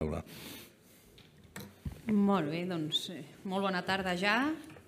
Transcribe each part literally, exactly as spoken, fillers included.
paraula. Molt bé, doncs molt bona tarda ja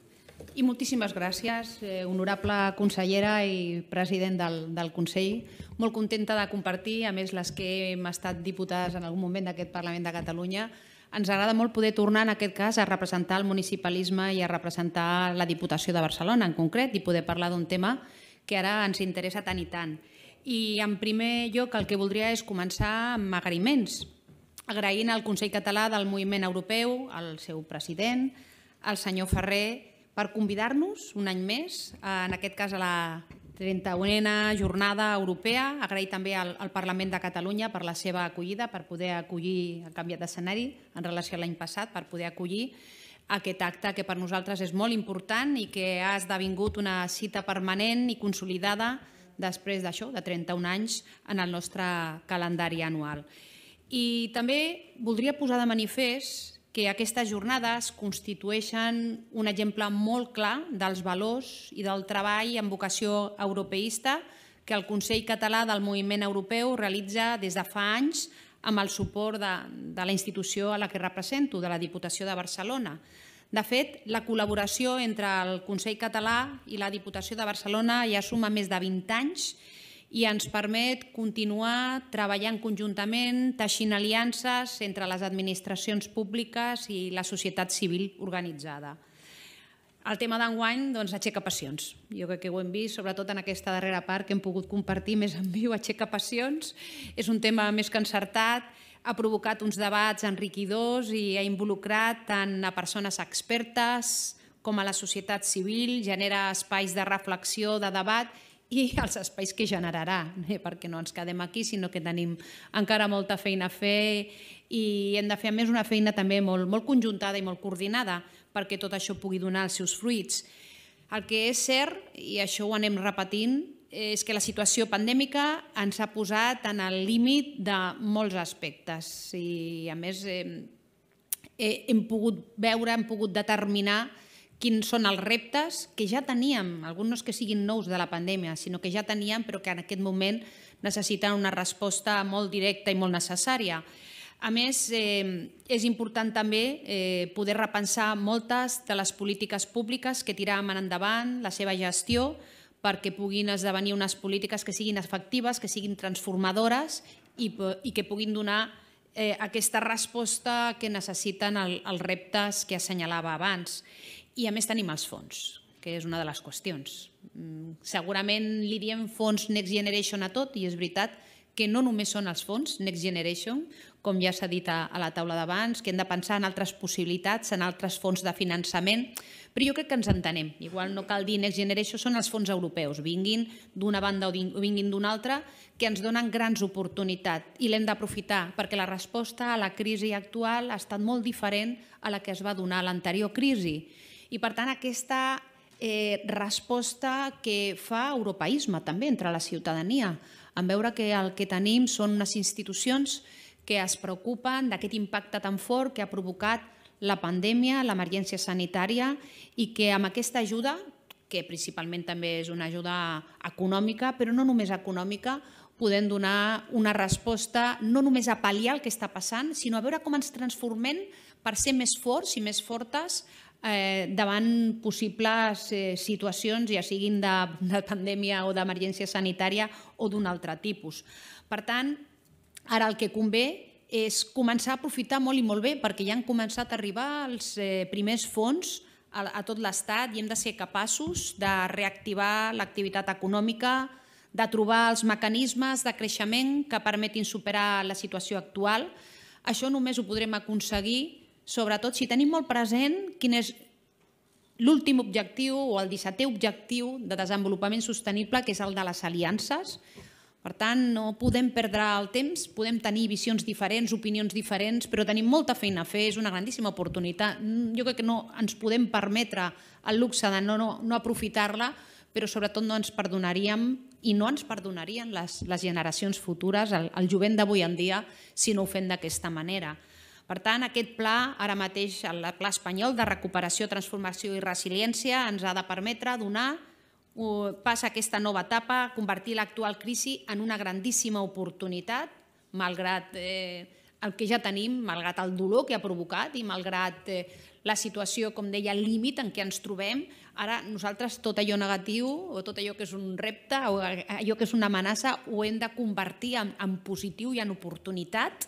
i moltíssimes gràcies, honorable consellera i president del, del Consell. Molt contenta de compartir, a més les que hem estat diputades en algun moment d'aquest Parlament de Catalunya. Ens agrada molt poder tornar en aquest cas a representar el municipalisme i a representar la Diputació de Barcelona en concret i poder parlar d'un tema que ara ens interessa tant i tant. I en primer lloc el que voldria és començar amb agraïments, agraint al Consell Català del Moviment Europeu, al seu president, al senyor Ferrer, per convidar-nos un any més, en aquest cas a la trenta-unena Jornada Europea. Agrair també al, al Parlament de Catalunya per la seva acollida, per poder acollir, ha canviat d'escenari en relació a l'any passat, per poder acollir aquest acte que per nosaltres és molt important i que ha esdevingut una cita permanent i consolidada després d'això, de trenta-un anys, en el nostre calendari anual. I també voldria posar de manifest que aquestes jornades constitueixen un exemple molt clar dels valors i del treball amb vocació europeista que el Consell Català del Moviment Europeu realitza des de fa anys amb el suport de, de la institució a la que represento, de la Diputació de Barcelona. De fet, la col·laboració entre el Consell Català i la Diputació de Barcelona ja suma més de vint anys i ens permet continuar treballant conjuntament, teixint aliances entre les administracions públiques i la societat civil organitzada. El tema d'enguany doncs, aixeca passions. Jo crec que ho hem vist, sobretot en aquesta darrera part que hem pogut compartir més en viu, aixeca passions. És un tema més que encertat, ha provocat uns debats enriquidors i ha involucrat tant a persones expertes com a la societat civil, genera espais de reflexió, de debat i els espais que generarà, perquè no ens quedem aquí, sinó que tenim encara molta feina a fer i hem de fer a més una feina també molt, molt conjuntada i molt coordinada perquè tot això pugui donar els seus fruits. El que és cert, i això ho anem repetint, és que la situació pandèmica ens ha posat en el límit de molts aspectes i a més eh, hem pogut veure, hem pogut determinar quins són els reptes que ja teníem, alguns no és que siguin nous de la pandèmia, sinó que ja teníem però que en aquest moment necessiten una resposta molt directa i molt necessària. A més, eh, és important també eh, poder repensar moltes de les polítiques públiques que tiràvem endavant, la seva gestió, perquè puguin esdevenir unes polítiques que siguin efectives, que siguin transformadores i, i que puguin donar eh, aquesta resposta que necessiten el, els reptes que assenyalava abans. I a més tenim els fons, que és una de les qüestions. Segurament li diem fons Next Generation a tot i és veritat que no només són els fons Next Generation, com ja s'ha dit a la taula d'abans, que hem de pensar en altres possibilitats, en altres fons de finançament, però jo crec que ens entenem. Igual no cal dir Next Generation, són els fons europeus, vinguin d'una banda o vinguin d'una altra, que ens donen grans oportunitats i l'hem d'aprofitar, perquè la resposta a la crisi actual ha estat molt diferent a la que es va donar a l'anterior crisi. I, per tant, aquesta eh, resposta que fa europeisme també entre la ciutadania, en veure que el que tenim són unes institucions que es preocupen d'aquest impacte tan fort que ha provocat la pandèmia, l'emergència sanitària i que amb aquesta ajuda, que principalment també és una ajuda econòmica, però no només econòmica, podem donar una resposta no només a pal·liar el que està passant, sinó a veure com ens transformem per ser més forts i més fortes davant possibles situacions, ja siguin de pandèmia o d'emergència sanitària o d'un altre tipus. Per tant, ara el que convé és començar a aprofitar molt i molt bé, perquè ja han començat a arribar els primers fons a tot l'Estat i hem de ser capaços de reactivar l'activitat econòmica, de trobar els mecanismes de creixement que permetin superar la situació actual. Això només ho podrem aconseguir sobretot si tenim molt present quin és l'últim objectiu o el dissetè objectiu de desenvolupament sostenible, que és el de les aliances. Per tant, no podem perdre el temps, podem tenir visions diferents, opinions diferents, però tenim molta feina a fer, és una grandíssima oportunitat. Jo crec que no ens podem permetre el luxe de no, no, no aprofitar-la, però sobretot no ens perdonaríem i no ens perdonarien les, les generacions futures, el, el jovent d'avui en dia, si no ho fem d'aquesta manera. Per tant, aquest pla, ara mateix el Pla Espanyol de Recuperació, Transformació i Resiliència ens ha de permetre donar pas a aquesta nova etapa, convertir l'actual crisi en una grandíssima oportunitat, malgrat el que ja tenim, malgrat el dolor que ha provocat i malgrat la situació, com deia, al límit en què ens trobem, ara nosaltres tot allò negatiu o tot allò que és un repte o allò que és una amenaça ho hem de convertir en positiu i en oportunitat,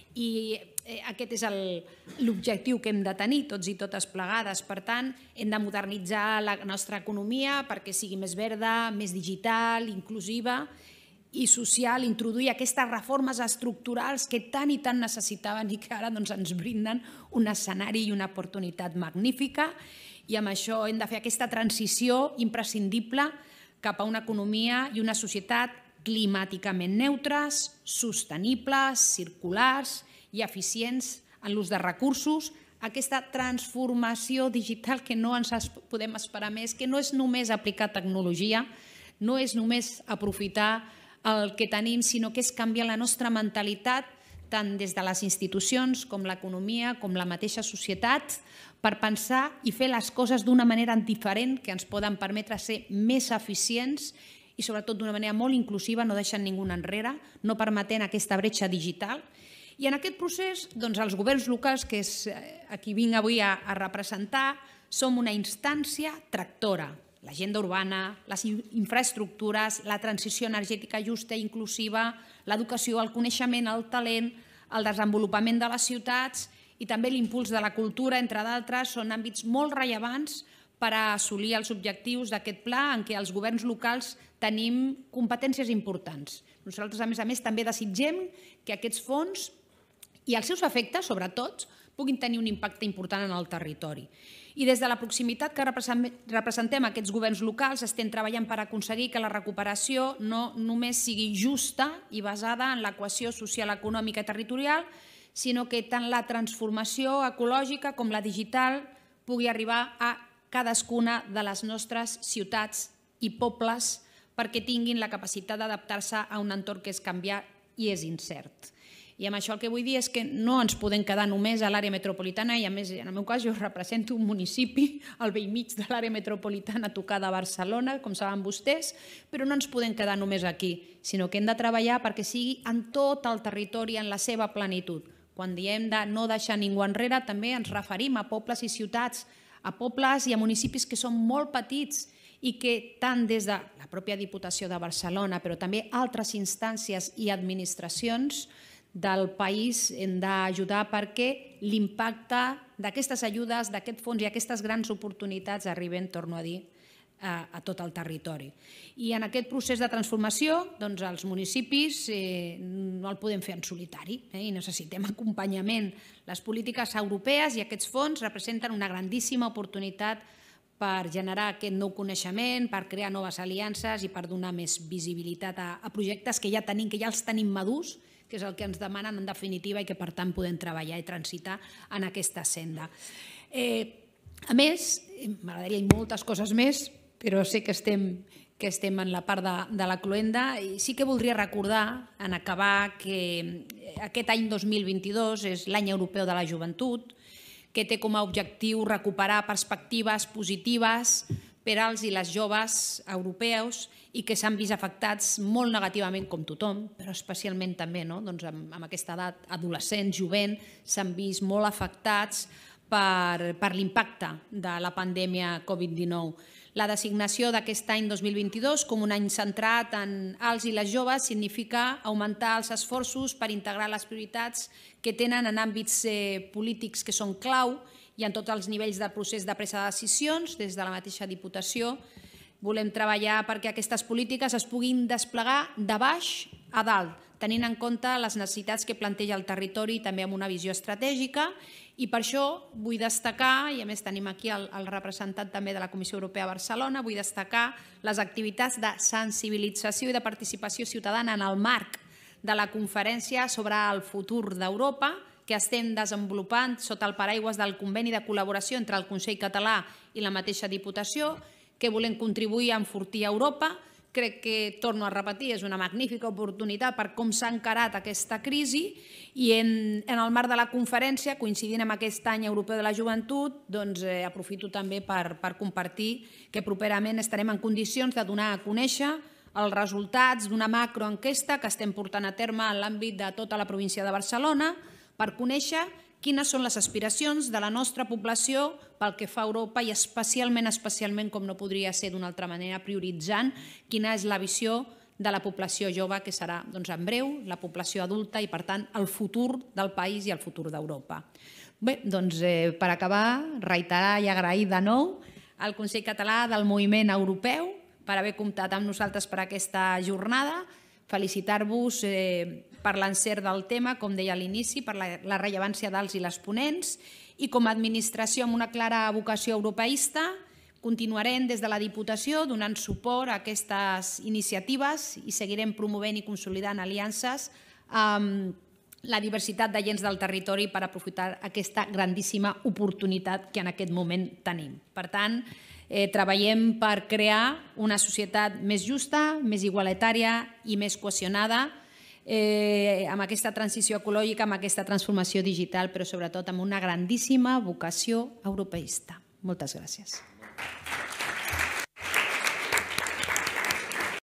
i aquest és l'objectiu que hem de tenir tots i totes plegades. Per tant, hem de modernitzar la nostra economia perquè sigui més verda, més digital, inclusiva i social, introduir aquestes reformes estructurals que tant i tant necessitaven i que ara ens brinden un escenari i una oportunitat magnífica, i amb això hem de fer aquesta transició imprescindible cap a una economia i una societat climàticament neutres, sostenibles, circulars i eficients en l'ús de recursos, aquesta transformació digital que no ens podem esperar més, que no és només aplicar tecnologia, no és només aprofitar el que tenim, sinó que és canviar la nostra mentalitat tant des de les institucions com l'economia, com la mateixa societat, per pensar i fer les coses d'una manera diferent que ens poden permetre ser més eficients i sobretot d'una manera molt inclusiva, no deixant ningú enrere, no permetent aquesta bretxa digital. I en aquest procés, doncs, els governs locals, que és a qui vinc avui a representar, som una instància tractora. L'agenda urbana, les infraestructures, la transició energètica justa i inclusiva, l'educació, el coneixement, el talent, el desenvolupament de les ciutats i també l'impuls de la cultura, entre d'altres, són àmbits molt rellevants per a assolir els objectius d'aquest pla en què els governs locals tenim competències importants. Nosaltres, a més a més, també desitgem que aquests fons i els seus efectes, sobretot, puguin tenir un impacte important en el territori. I des de la proximitat que representem aquests governs locals estem treballant per aconseguir que la recuperació no només sigui justa i basada en l'equació social, econòmica i territorial, sinó que tant la transformació ecològica com la digital pugui arribar a cadascuna de les nostres ciutats i pobles perquè tinguin la capacitat d'adaptar-se a un entorn que és canviat i és incert. I amb això el que vull dir és que no ens podem quedar només a l'àrea metropolitana, i a més, en el meu cas, jo represento un municipi al bell mig de l'àrea metropolitana tocada a Barcelona, com saben vostès, però no ens podem quedar només aquí, sinó que hem de treballar perquè sigui en tot el territori, en la seva plenitud. Quan diem de no deixar ningú enrere, també ens referim a pobles i ciutats, a pobles i a municipis que són molt petits i que tant des de la pròpia Diputació de Barcelona, però també altres instàncies i administracions del país hem d'ajudar perquè l'impacte d'aquestes ajudes, d'aquest fons i aquestes grans oportunitats arriben, torno a dir, a tot el territori. I en aquest procés de transformació, doncs els municipis no el podem fer en solitari i necessitem acompanyament. Les polítiques europees i aquests fons representen una grandíssima oportunitat per generar aquest nou coneixement, per crear noves aliances i per donar més visibilitat a projectes que ja tenim, que ja els tenim madurs, que és el que ens demanen en definitiva i que per tant podem treballar i transitar en aquesta senda. A més, m'agradaria dir moltes coses més, però sé que estem que estem en la part de la cloenda, i sí que voldria recordar, en acabar, que aquest any dos mil vint-i-dos és l'any europeu de la joventut, que té com a objectiu recuperar perspectives positives per als i les joves europeus i que s'han vist afectats molt negativament, com tothom, però especialment també amb aquesta edat adolescent, jovent, s'han vist molt afectats per l'impacte de la pandèmia Covid dinou. La designació d'aquest any dos mil vint-i-dos com un any centrat en els i les joves significa augmentar els esforços per integrar les prioritats que tenen en àmbits polítics que són clau i en tots els nivells del procés de presa de decisions. Des de la mateixa Diputació volem treballar perquè aquestes polítiques es puguin desplegar de baix a dalt, tenint en compte les necessitats que planteja el territori també amb una visió estratègica. I per això vull destacar, i a més tenim aquí el representant també de la Comissió Europea a Barcelona, vull destacar les activitats de sensibilització i de participació ciutadana en el marc de la conferència sobre el futur d'Europa, que estem desenvolupant sota el paraigües del conveni de col·laboració entre el Consell Català i la mateixa Diputació, que volem contribuir a enfortir Europa. Crec que, torno a repetir, és una magnífica oportunitat per com s'ha encarat aquesta crisi i en el marc de la conferència, coincidint amb aquest any europeu de la joventut, doncs aprofito també per compartir que properament estarem en condicions de donar a conèixer els resultats d'una macroenquesta que estem portant a terme en l'àmbit de tota la província de Barcelona, per conèixer quines són les aspiracions de la nostra població pel que fa a Europa i especialment, especialment, com no podria ser d'una altra manera, prioritzant quina és la visió de la població jove, que serà doncs, en breu la població adulta i, per tant, el futur del país i el futur d'Europa. Bé, doncs, eh, per acabar, reiterar i agrair de nou al Consell Català del Moviment Europeu per haver comptat amb nosaltres per aquesta jornada, felicitar-vos eh, per l'encert del tema, com deia a l'inici, per la, la rellevància dels i les ponents, i com a administració amb una clara vocació europeista, continuarem des de la Diputació donant suport a aquestes iniciatives i seguirem promovent i consolidant aliances amb la diversitat d'agents del territori per aprofitar aquesta grandíssima oportunitat que en aquest moment tenim. Per tant, eh, treballem per crear una societat més justa, més igualitària i més cohesionada, eh, amb aquesta transició ecològica, amb aquesta transformació digital, però sobretot amb una grandíssima vocació europeista. Moltes gràcies.